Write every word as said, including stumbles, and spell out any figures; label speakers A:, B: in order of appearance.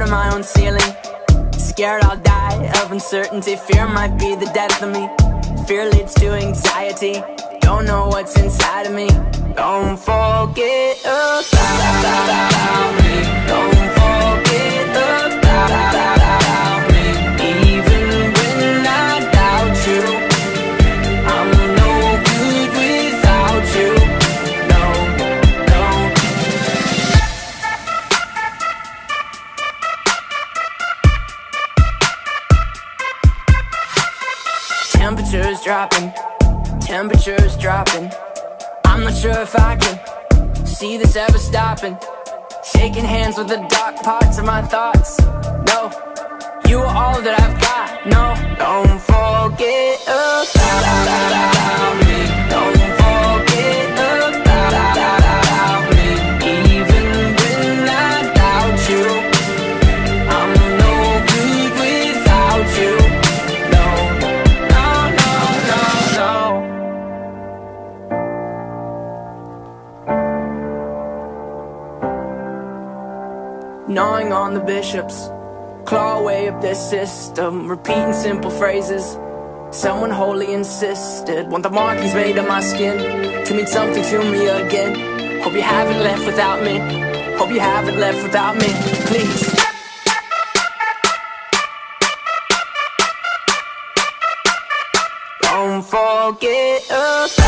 A: of my own ceiling. Scared I'll die of uncertainty. Fear might be the death of me. Fear leads to anxiety. Don't know what's inside of me. Don't forget about me. Don't forget about me. Even when I doubt you, I'm no good without you. No, no. Temperature's dropping, temperature's dropping. I'm not sure if I can see this ever stopping. Shaking hands with the dark parts of my thoughts. No, you are all that I've got. No, don't forget about me. Don't forget about me. Even when I doubt you, I'm no good without you. No, no, no, no, no. Gnawing on the bishops, claw away up their system, repeating simple phrases someone wholly insisted. Want the markings made on my skin to mean something to me again. Hope you haven't left without me. Hope you haven't left without me. Please. Don't forget about